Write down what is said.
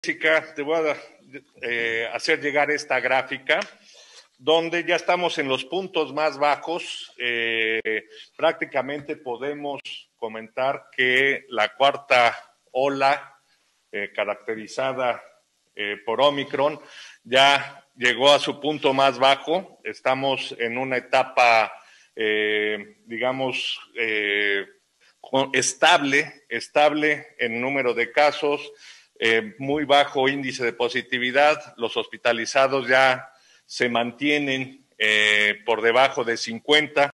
Jessica, te voy a hacer llegar esta gráfica donde ya estamos en los puntos más bajos. Prácticamente podemos comentar que la cuarta ola caracterizada por Omicron ya llegó a su punto más bajo. Estamos en una etapa, estable en número de casos. Muy bajo índice de positividad, los hospitalizados ya se mantienen por debajo de 50.